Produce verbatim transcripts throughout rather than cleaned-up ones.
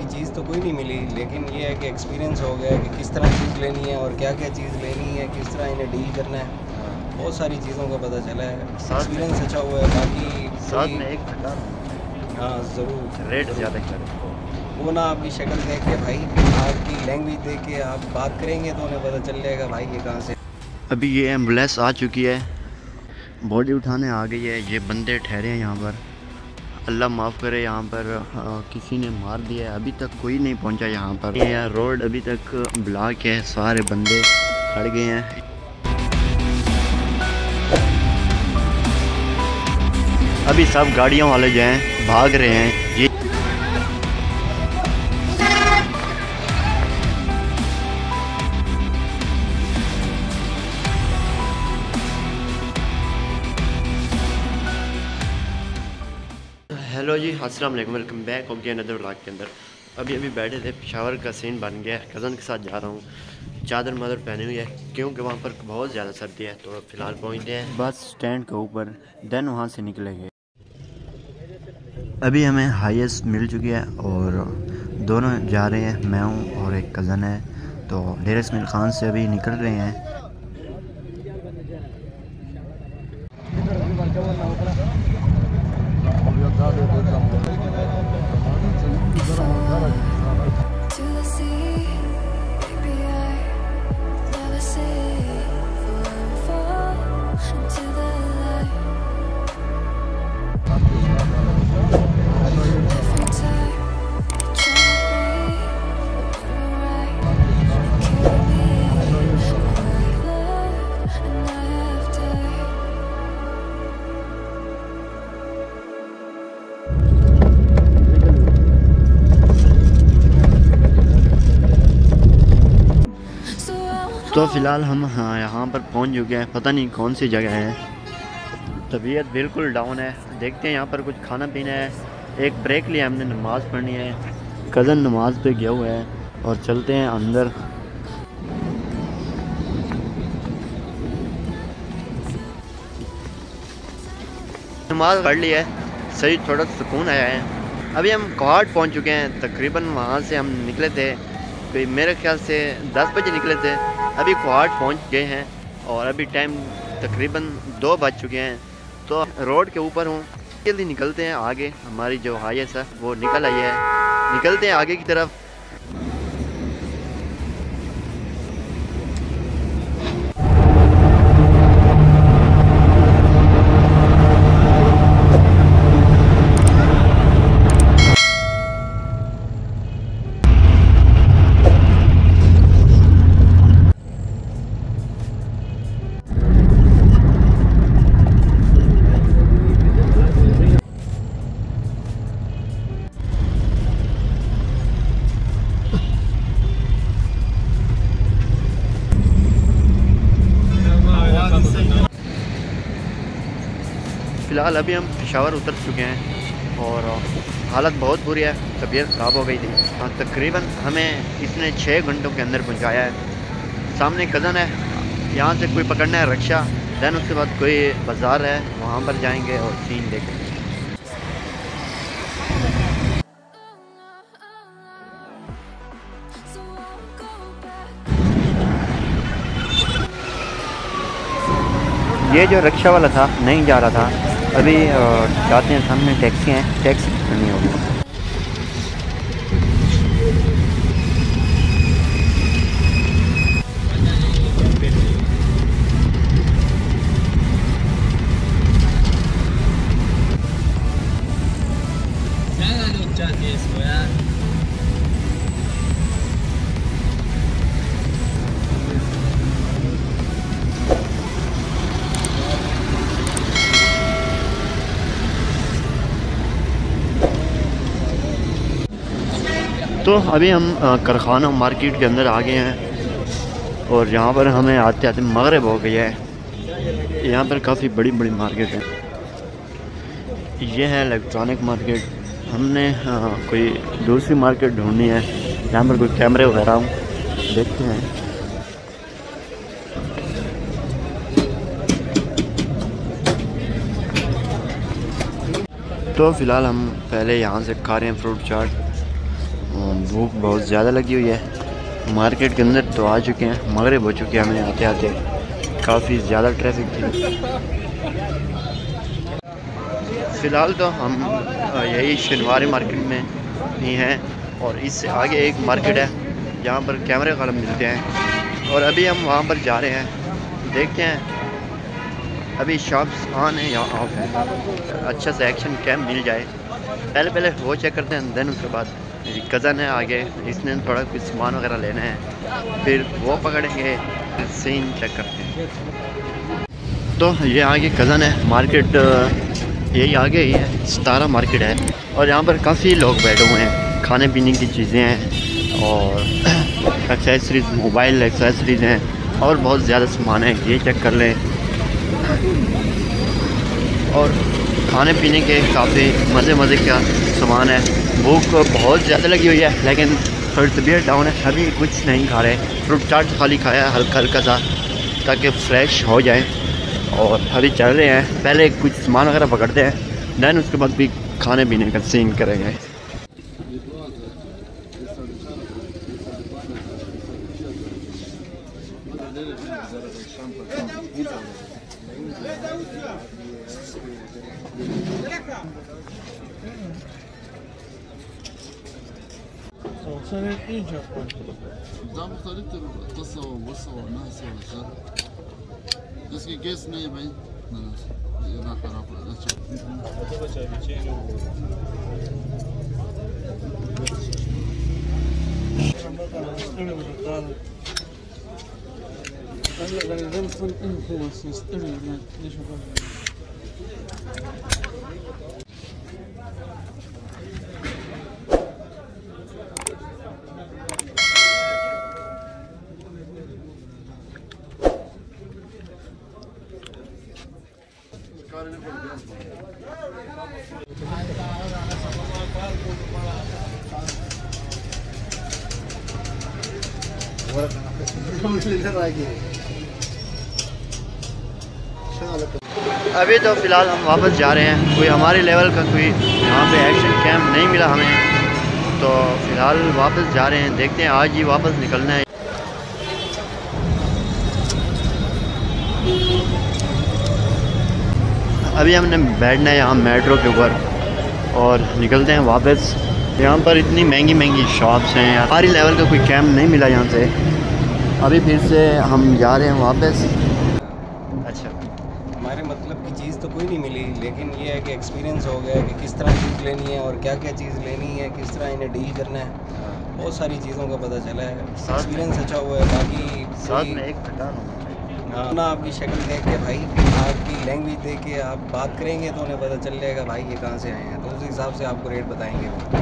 की चीज़ तो कोई नहीं मिली, लेकिन ये है कि एक्सपीरियंस हो गया कि किस तरह चीज़ लेनी है और क्या क्या चीज़ लेनी है, किस तरह इन्हें डील करना है। बहुत सारी चीज़ों का पता चला है, एक्सपीरियंस अच्छा हुआ है। बाकी साथ में एक थका, हाँ ज़रूर, रेट ज़्यादा कर वो ना आपकी शक्ल देख के भाई, आपकी लैंग्वेज देख के आप बात करेंगे तो उन्हें पता चल जाएगा भाई ये कहाँ से। अभी ये एम्बुलेंस आ चुकी है, बॉडी उठाने आ गई है। ये बंदे ठहरे हैं यहाँ पर, अल्लाह माफ़ करे। यहाँ पर आ, किसी ने मार दिया है, अभी तक कोई नहीं पहुँचा यहाँ पर। ये रोड अभी तक ब्लॉक है, सारे बंदे खड़ गए हैं। अभी सब गाड़ियों वाले जो हैं भाग रहे हैं। ये हेलो जी, अस्सलाम वालेकुम, वेलकम बैक हो गया नदर व्लॉग के अंदर। अभी अभी बैठे थे, पेशावर का सीन बन गया। कज़न के साथ जा रहा हूँ, चादर मदर पहनी हुई है क्योंकि वहाँ पर बहुत ज़्यादा सर्दी है। तो फ़िलहाल पहुँचते हैं बस स्टैंड के ऊपर, देन वहाँ से निकलेंगे। अभी हमें हाईएस्ट मिल चुकी है और दोनों जा रहे हैं, मैं हूँ और एक कज़न है। तो डेरा इस्माइल खान से अभी निकल रहे हैं। तो फ़िलहाल हम हाँ यहाँ पर पहुँच चुके हैं, पता नहीं कौन सी जगह है। तबीयत बिल्कुल डाउन है। देखते हैं यहाँ पर कुछ खाना पीना है। एक ब्रेक लिया हमने, नमाज़ पढ़नी है। कज़न नमाज पे गया हुआ है और चलते हैं अंदर। नमाज पढ़ ली है, सही थोड़ा सुकून आया है। अभी हम कोहाट पहुँच चुके हैं। तकरीबन वहाँ से हम निकले थे, कोई मेरे ख्याल से दस बजे निकले थे। अभी कोहाट पहुंच गए हैं और अभी टाइम तकरीबन दो बज चुके हैं। तो रोड के ऊपर हूँ, जल्दी निकलते हैं आगे। हमारी जो हाईएस्ट है वो निकल आई है, निकलते हैं आगे की तरफ। फ़िलहाल अभी हम पेशावर उतर चुके हैं और हालत बहुत बुरी है, तबीयत ख़राब हो गई थी। हाँ, तकरीबन हमें इसने छः घंटों के अंदर पहुंचाया है। सामने कज़न है, यहाँ से कोई पकड़ना है रिक्शा, दैन उसके बाद कोई बाज़ार है, वहाँ पर जाएंगे और सीन देखेंगे। ये जो रिक्शा वाला था नहीं जा रहा था, अभी जाते हैं। सामने टैक्सी हैं, टैक्सी करनी होगी। तो अभी हम कारखाना मार्केट के अंदर आ गए हैं और यहाँ पर हमें आते आते मगरिब हो गई है। यहाँ पर काफ़ी बड़ी बड़ी मार्केट है। ये है इलेक्ट्रॉनिक मार्केट। हमने हाँ, कोई दूसरी मार्केट ढूंढनी है जहाँ पर कोई कैमरे वगैरह हो, देखते हैं। तो फ़िलहाल हम पहले यहाँ से खा रहे हैं फ्रूट चाट। भूख बहुत ज़्यादा लगी हुई है। मार्केट के अंदर तो आ चुके हैं, मगरिब हो चुके हैं हमें आते आते, काफ़ी ज़्यादा ट्रैफिक थी। फ़िलहाल तो हम यही शनिवारी मार्केट में ही हैं और इससे आगे एक मार्केट है जहाँ पर कैमरे वगैरह मिलते हैं और अभी हम वहाँ पर जा रहे हैं। देखते हैं अभी शॉप्स ऑन है या ऑफ है, अच्छा सा एक्शन कैम मिल जाए। पहले पहले वो चेक करते हैं, देन उसके बाद मेरी कज़न है आगे, इसने थोड़ा कुछ सामान वगैरह लेना है, फिर वो पकड़ेंगे, फिर सीन चेक करते हैं। तो ये आगे कज़न है, मार्केट यही आगे ही है, सतारा मार्केट है और यहाँ पर काफ़ी लोग बैठे हुए हैं, खाने पीने की चीज़ें हैं और एक्सेसरीज़, मोबाइल एक्सेसरीज़ हैं और बहुत ज़्यादा सामान है, ये चेक कर लें। और खाने पीने के काफ़ी मज़े मज़े का सामान है। भूख बहुत ज़्यादा लगी हुई है लेकिन थोड़ी तबीयत डाउन है, अभी कुछ नहीं खा रहे, फ्रूट चाट खाली खाया हल्का हल्का सा ताकि फ़्रेश हो जाए और अभी चल रहे हैं। पहले कुछ सामान वगैरह पकड़ते हैं, दैन उसके बाद भी खाने पीने का सीन करेंगे। ده مختلف القصة والقصة والناس والشر بس كي جيس ني باي ناس يلا خراب لا شو ده بچا بيچينو هلا لازم تكون انفلونس يستري ما ليش अभी तो फ़िलहाल हम वापस जा रहे हैं, कोई हमारे लेवल का कोई यहाँ पे एक्शन कैम्प नहीं मिला हमें, तो फ़िलहाल वापस जा रहे हैं। देखते हैं आज ही वापस निकलना है। अभी हमने बैठना है यहाँ मेट्रो के ऊपर और निकलते हैं वापस। यहाँ पर इतनी महंगी महंगी शॉप्स हैं, हमारी लेवल का कोई कैम्प नहीं मिला यहाँ से। अभी फिर से हम जा रहे हैं वापस। अच्छा, हमारे मतलब की चीज़ तो कोई नहीं मिली, लेकिन ये है कि एक्सपीरियंस हो गया कि किस तरह चीज़ लेनी है और क्या क्या चीज़ लेनी है, किस तरह इन्हें डील करना है, बहुत सारी चीज़ों का पता चला है। एक्सपीरियंस अच्छा हुआ है। बाकी साथ में एक थकान हाँ ना, आपकी शक्ल देख के भाई, आपकी लैंग्वेज देख के आप बात करेंगे तो उन्हें पता चल जाएगा भाई ये कहाँ से आए हैं, तो उस हिसाब से आपको रेट बताएंगे।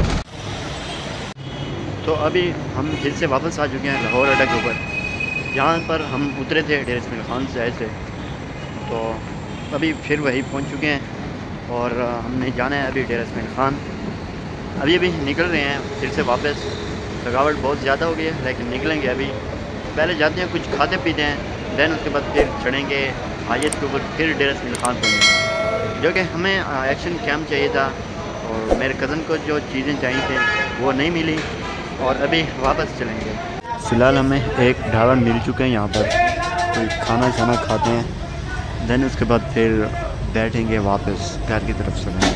तो अभी हम फिर से वापस आ चुके हैं लाहौर अड्डा के ऊपर, जहाँ पर हम उतरे थे डेरा इस्माइल खान से आए थे, तो अभी फिर वही पहुँच चुके हैं और हमने जाना है अभी डेरा इस्माइल खान। अभी अभी निकल रहे हैं फिर से वापस, थकावट बहुत ज़्यादा हो गई है लेकिन निकलेंगे अभी। पहले जाते हैं कुछ खाते पीते हैं, दैन उसके बाद फिर चढ़ेंगे हाईएस के ऊपर, फिर डेरा इस्माइल खान पहुँचेंगे, जो कि हमें एक्शन कैम्प चाहिए था और मेरे कज़न को जो चीज़ें चाहिए थी वो नहीं मिली और अभी वापस चलेंगे। फ़िलहाल हमें एक ढाबा मिल चुके हैं, यहाँ पर कोई खाना खाना खाते हैं, देन उसके बाद फिर बैठेंगे वापस घर की तरफ चलेंगे।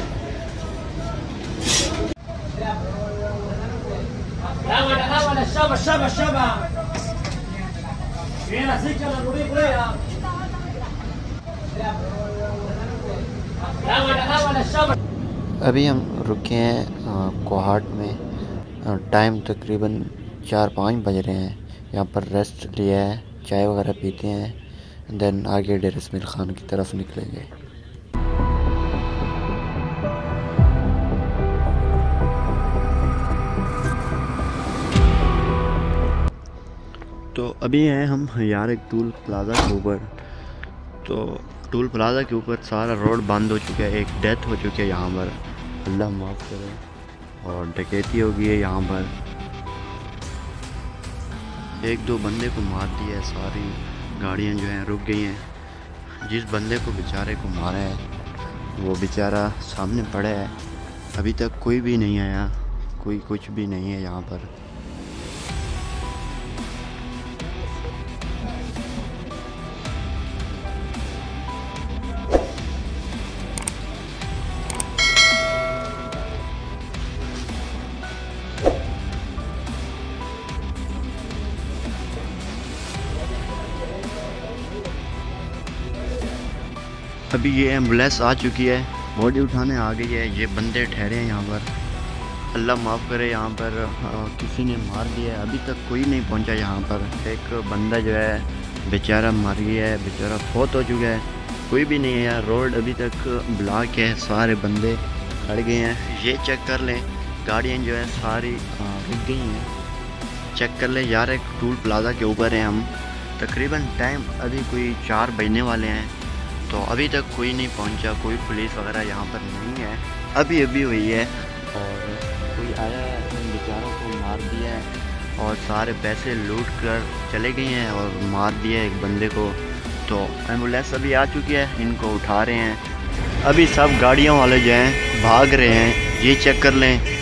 अभी हम रुके हैं कोहाट में, टाइम तकरीबन चार पाँच बज रहे हैं। यहाँ पर रेस्ट लिया है, चाय वगैरह पीते हैं, देन आगे डेरा इस्माइल खान की तरफ निकलेंगे। तो अभी हैं हम यार एक टूल प्लाज़ा के ऊपर, तो टूल प्लाज़ा के ऊपर सारा रोड बंद हो चुका है, एक डेथ हो चुकी है यहाँ पर, अल्लाह माफ़ करे, और डकैती हो गई है यहाँ पर, एक दो बंदे को मार दिया है, सारी गाड़ियाँ जो हैं रुक गई हैं। जिस बंदे को बेचारे को मारा है वो बेचारा सामने पड़ा है, अभी तक कोई भी नहीं आया कोई कुछ भी नहीं है यहाँ पर। अभी ये एम्बुलेंस आ चुकी है, बॉडी उठाने आ गई है। ये बंदे ठहरे हैं यहाँ पर, अल्लाह माफ़ करे, यहाँ पर आ, किसी ने मार दिया है। अभी तक कोई नहीं पहुँचा यहाँ पर। एक बंदा जो है बेचारा मर गया है, बेचारा फौत हो चुका है, कोई भी नहीं है यार। रोड अभी तक ब्लॉक है, सारे बंदे खड़ गए हैं। ये चेक कर लें, गाड़ियाँ जो है सारी रुक गई हैं। चेक कर लें यार, एक टूल प्लाजा के ऊपर हैं हम। तकरीबन टाइम अभी कोई चार बजने वाले हैं, तो अभी तक कोई नहीं पहुंचा, कोई पुलिस वगैरह यहाँ पर नहीं है। अभी अभी हुई है और कोई आया है, इन बेचारों को मार दिया है और सारे पैसे लूट कर चले गए हैं और मार दिया एक बंदे को। तो एम्बुलेंस अभी आ चुकी है, इनको उठा रहे हैं। अभी सब गाड़ियों वाले जो हैं भाग रहे हैं। ये चेक कर लें,